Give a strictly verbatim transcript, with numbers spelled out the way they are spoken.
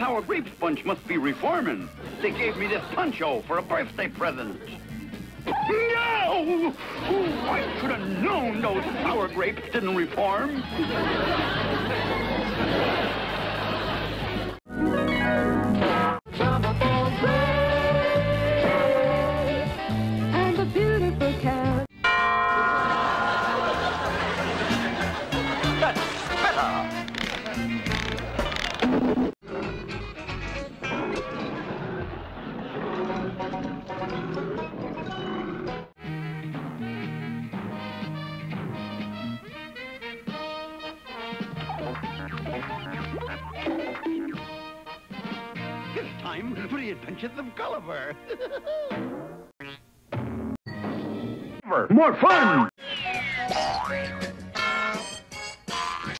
sour grapes bunch must be reforming. They gave me this poncho for a birthday present. No! I should have known those sour grapes didn't reform. And a beautiful cat. That's better. It's time for the adventures of Gulliver. More fun!